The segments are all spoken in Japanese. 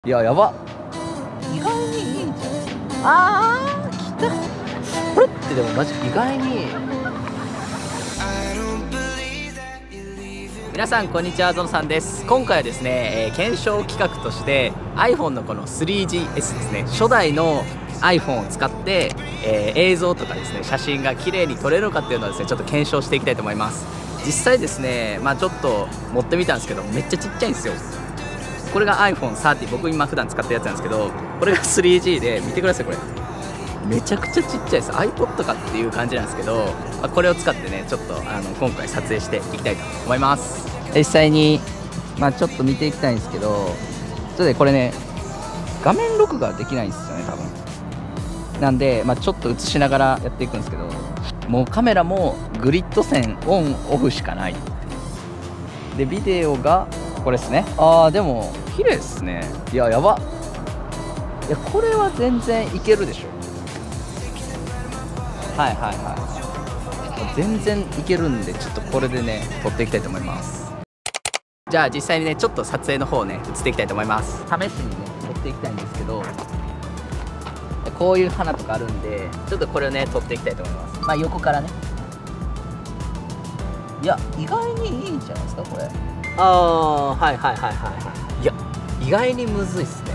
いや、やば。意外にいいんじゃない。来た。これってでもマジ意外に。皆さんこんにちは、ゾノさんです。今回はですね、検証企画として iPhone のこの 3GS ですね、初代の iPhone を使って、映像とかですね、写真が綺麗に撮れるのかっていうのをですね、ちょっと検証していきたいと思います。実際ですね、ちょっと持ってみたんですけど、めっちゃちっちゃいんですよ。これが iPhone30、僕今普段使ってるやつなんですけど、これが 3G で、見てください、これめちゃくちゃちっちゃいです。 iPod かっていう感じなんですけど、これを使ってね、ちょっと今回撮影していきたいと思います。実際にちょっと見ていきたいんですけど、ちょっとね、これね、画面録画できないんですよね、多分。なんで、ちょっと映しながらやっていくんですけど、もうカメラもグリッド線オンオフしかないで、ビデオがこれですね。でも綺麗ですね。いや、やば。いや、これは全然いけるでしょ。はいはいはい、全然いけるんで、ちょっとこれでね、撮っていきたいと思います。じゃあ実際にね、ちょっと撮影の方をね、映っていきたいと思います。試しにね、撮っていきたいんですけど、こういう花とかあるんで、ちょっとこれをね、撮っていきたいと思います。横からね。いや、意外にいいんじゃないですか、これ。はいはいはいはいはい。いや、意外にむずいっすね。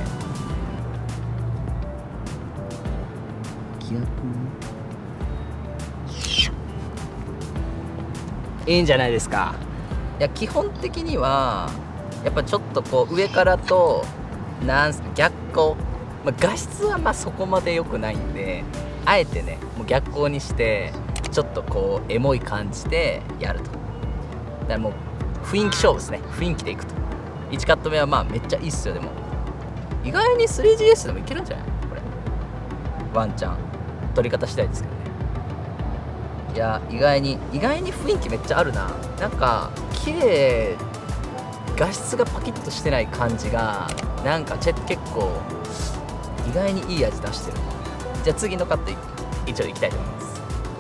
いいんじゃないですか。いや、基本的にはやっぱちょっとこう上からと逆光、画質はそこまで良くないんで、あえてね、もう逆光にしてちょっとこうエモい感じでやると。だからもう雰囲気勝負ですね。雰囲気でいくと。1カット目はめっちゃいいっすよ。でも意外に 3GS でもいけるんじゃないこれ。ワンチャン撮り方次第ですけどね。いや、意外に雰囲気めっちゃあるな。なんか綺麗、画質がパキッとしてない感じがなんか結構意外にいい味出してる。じゃあ次のカット一応いきたいと思います。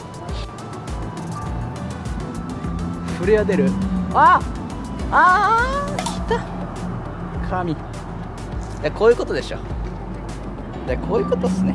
フレア出る。来た。神。いや、こういうことでしょ。いや、こういうことっすね。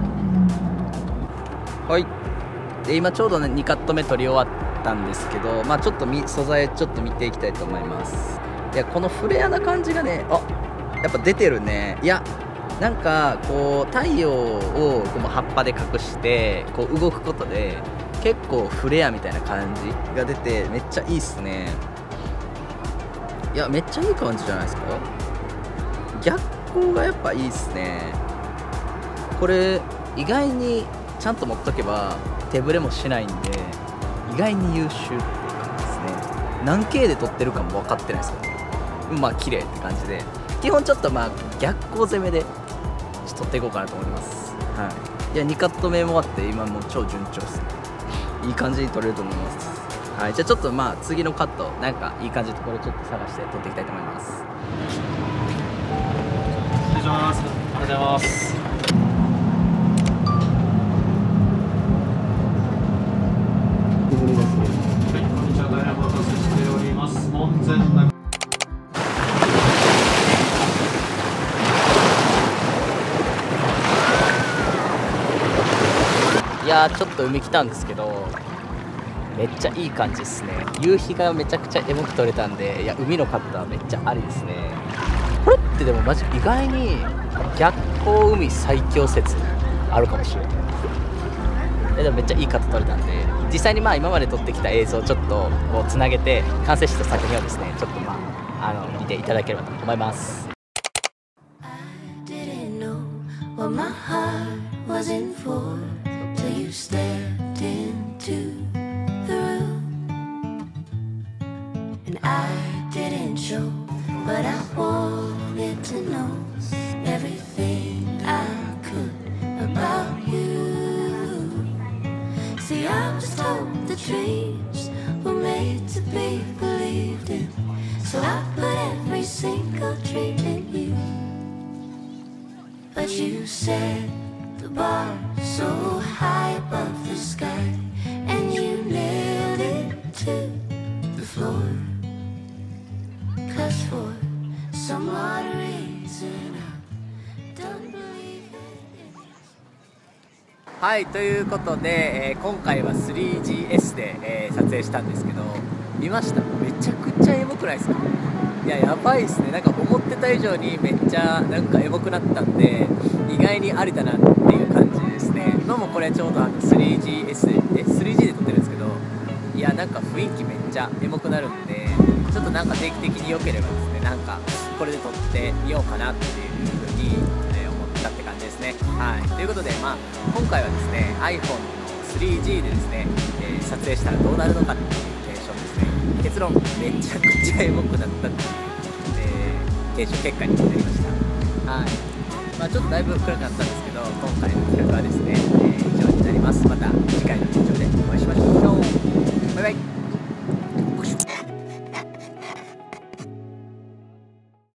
はい。で、今ちょうどね、2カット目撮り終わったんですけど、ちょっと素材ちょっと見ていきたいと思います。いや、このフレアな感じがね、やっぱ出てるね。いや、なんかこう太陽をこの葉っぱで隠してこう動くことで結構フレアみたいな感じが出て、めっちゃいいっすね。いや、めっちゃいい感じじゃないですか。逆光がやっぱいいっすね。これ意外にちゃんと持っとけば手ぶれもしないんで、意外に優秀っていう感じですね。何 K で撮ってるかも分かってないですけど、綺麗って感じで、基本ちょっと逆光攻めで撮っていこうかなと思います。はい。いや、2カット目も終わって今もう超順調ですね。いい感じに撮れると思います。はい。じゃあちょっと次のカットなんかいい感じのところちょっと探して撮っていきたいと思います。 失礼します。ありがとうございます。はい、こんにちは。大変お待たせしております。門前仲。 いやー、ちょっと海来たんですけど、めっちゃいい感じですね。夕日がめちゃくちゃエモく撮れたんで、いや、海のカットはめっちゃありですね。これってでもマジ意外に逆光海最強説あるかもしれない。でもめっちゃいいカット撮れたんで、実際に今まで撮ってきた映像をちょっとこうつなげて完成した作品をですね、ちょっと見ていただければと思います。 You stepped into the room, and I didn't show, but I wanted to know everything I could about you. See, I was told the dreams were made to be believed in, so I put every single dream in you. But you said the bar so high above the sky, and you nailed it to the floor. 'Cause for some odd reason はい、ということで、今回は 3GS で、撮影したんですけど、見ました？めちゃくちゃエモくないですか？いや、やばいっすね。なんか思ってた以上にめっちゃなんかエモくなったんで、意外にありだなっていう感じですね。今もこれちょうど3G で撮ってるんですけど、いや、なんか雰囲気めっちゃエモくなるんで、ちょっとなんか定期的に良ければですね、なんかこれで撮ってみようかなっていう風に、思ったって感じですね。はい、ということで、今回はですね iPhone の 3G でですね、撮影したらどうなるのかっていう検証ですね。結論、めちゃくちゃエモくなったっていう、検証結果になりました。はい、ちょっとだいぶ暗くなったんですけど、今回の企画はですね、以上になります。また次回の検証でお会いしましょう。バイバイ。